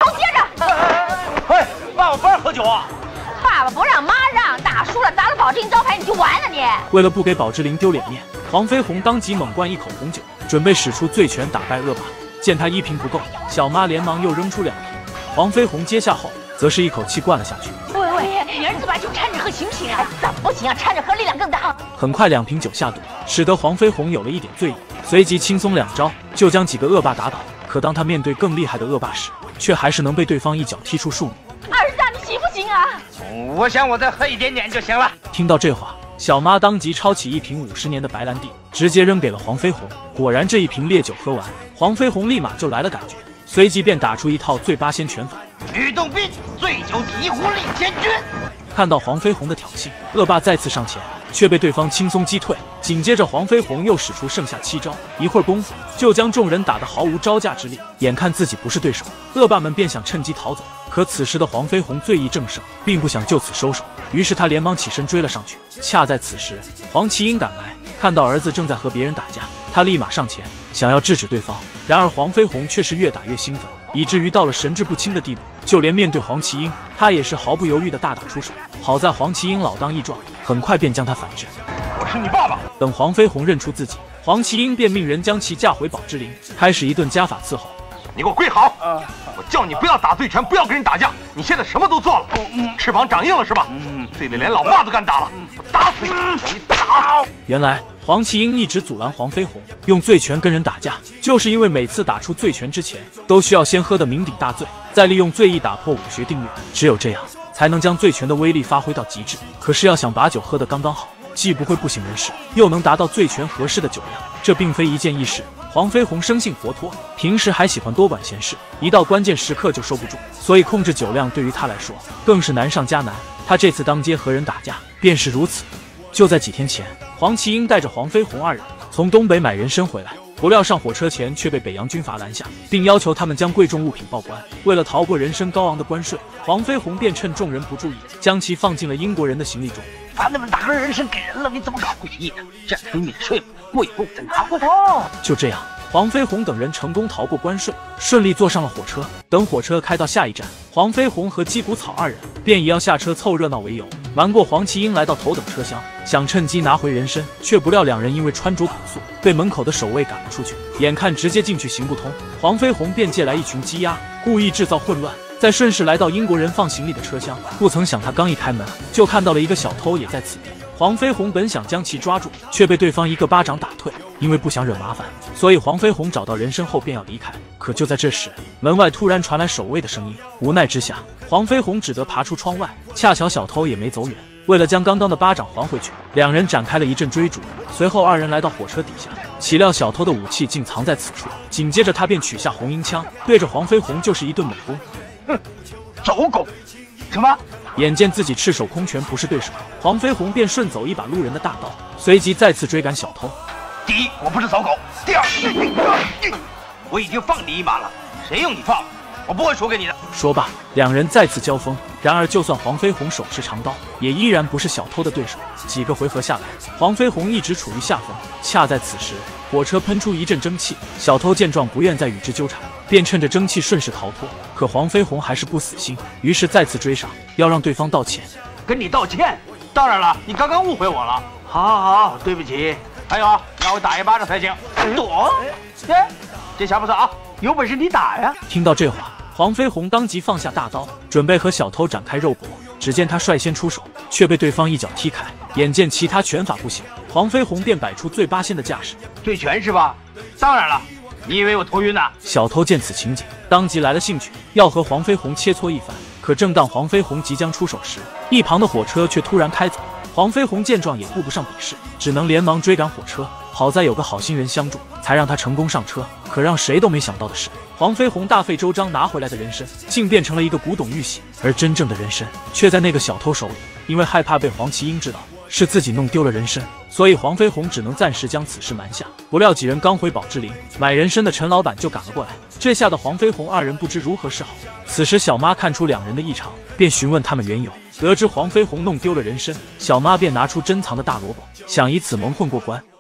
接着。 哎，爸爸不让喝酒啊！ 爸爸不让，妈让，打输了砸了宝芝林招牌你就完了你。 为了不给宝芝林丢脸面，黄飞鸿当即猛灌一口红酒，准备使出醉拳打败恶霸。见他1瓶不够，小妈连忙又扔出2瓶，黄飞鸿接下后，则是一口气灌了下去。 喂，你儿子把酒掺着喝行不行啊？怎么不行啊？掺着喝力量更大。 很快2瓶酒下肚，使得黄飞鸿有了一点醉意，随即轻松2招就将几个恶霸打倒。可当他面对更厉害的恶霸时，却还是能被对方一脚踢出数米。 儿子，你行不行啊？ 我想我再喝一点点就行了。 听到这话，小妈当即抄起1瓶50年的白兰地，直接扔给了黄飞鸿。果然，这1瓶烈酒喝完，黄飞鸿立马就来了感觉，随即便打出一套醉八仙拳法。 吕洞宾，醉酒提壶立千钧。 看到黄飞鸿的挑衅，恶霸再次上前，却被对方轻松击退。紧接着，黄飞鸿又使出剩下7招，一会儿功夫就将众人打得毫无招架之力。眼看自己不是对手，恶霸们便想趁机逃走。可此时的黄飞鸿醉意正盛，并不想就此收手，于是他连忙起身追了上去。恰在此时，黄麒英赶来，看到儿子正在和别人打架，他立马上前想要制止对方。然而黄飞鸿却是越打越兴奋，以至于到了神志不清的地步。就连面对黄麒英，他也是毫不犹豫地大打出手。好在黄麒英老当益壮，很快便将他反制。 我是你爸爸。 等黄飞鸿认出自己，黄麒英便命人将其架回宝芝林，开始一顿家法伺候。 你给我跪好！我叫你不要打醉拳，不要跟人打架。你现在什么都做了，翅膀长硬了是吧？醉得连老爸都敢打了，我打死你！你打！ 原来黄麒英一直阻拦黄飞鸿用醉拳跟人打架，就是因为每次打出醉拳之前，都需要先喝得酩酊大醉，再利用醉意打破武学定律。只有这样，才能将醉拳的威力发挥到极致。可是要想把酒喝得刚刚好，既不会不省人事，又能达到醉拳合适的酒量，这并非一件易事。黄飞鸿生性活脱，平时还喜欢多管闲事，一到关键时刻就收不住，所以控制酒量对于他来说更是难上加难。他这次当街和人打架便是如此。就在几天前，黄麒英带着黄飞鸿2人从东北买人参回来，不料上火车前却被北洋军阀拦下，并要求他们将贵重物品报关。为了逃过人参高昂的关税，黄飞鸿便趁众人不注意，将其放进了英国人的行李中。 把那么大个人参给人了，你怎么搞诡异的？这样可以免税吗？过一步再拿回来。 就这样，黄飞鸿等人成功逃过关税，顺利坐上了火车。等火车开到下一站，黄飞鸿和鸡骨草2人便以要下车凑热闹为由，瞒过黄麒英来到头等车厢，想趁机拿回人参，却不料2人因为穿着朴素，被门口的守卫赶了出去。眼看直接进去行不通，黄飞鸿便借来一群鸡鸭，故意制造混乱，再顺势来到英国人放行李的车厢。不曾想他刚一开门，就看到了一个小偷也在此地。黄飞鸿本想将其抓住，却被对方一个巴掌打退。因为不想惹麻烦，所以黄飞鸿找到人参后便要离开。可就在这时，门外突然传来守卫的声音。无奈之下，黄飞鸿只得爬出窗外。恰巧小偷也没走远，为了将刚刚的巴掌还回去，2人展开了一阵追逐。随后2人来到火车底下，岂料小偷的武器竟藏在此处。紧接着他便取下红缨枪，对着黄飞鸿就是一顿猛攻。 哼，走狗！什么？ 眼见自己赤手空拳不是对手，黄飞鸿便顺走一把路人的大刀，随即再次追赶小偷。 第一，我不是走狗；第二，我已经放你一马了，谁用你放？我不会输给你的。 说罢，2人再次交锋。然而，就算黄飞鸿手持长刀，也依然不是小偷的对手。几个回合下来，黄飞鸿一直处于下风。恰在此时，火车喷出一阵蒸汽，小偷见状不愿再与之纠缠，便趁着蒸汽顺势逃脱。可黄飞鸿还是不死心，于是再次追上，要让对方道歉。 跟你道歉？当然了，你刚刚误会我了。好，对不起。还有，让我打一巴掌才行。躲！这下不错啊，有本事你打呀！听到这话，黄飞鸿当即放下大刀，准备和小偷展开肉搏。只见他率先出手，却被对方一脚踢开。眼见其他拳法不行，黄飞鸿便摆出醉八仙的架势。 醉拳是吧？当然了，你以为我头晕呐？ 小偷见此情景，当即来了兴趣，要和黄飞鸿切磋一番。可正当黄飞鸿即将出手时，一旁的火车却突然开走。黄飞鸿见状也顾不上比试，只能连忙追赶火车。好在有个好心人相助，才让他成功上车。可让谁都没想到的是，黄飞鸿大费周章拿回来的人参，竟变成了一个古董玉玺，而真正的人参却在那个小偷手里。因为害怕被黄麒英知道是自己弄丢了人参，所以黄飞鸿只能暂时将此事瞒下。不料几人刚回宝芝林买人参的陈老板就赶了过来，这吓得黄飞鸿2人不知如何是好。此时小妈看出2人的异常，便询问他们缘由。得知黄飞鸿弄丢了人参，小妈便拿出珍藏的大萝卜，想以此蒙混过关。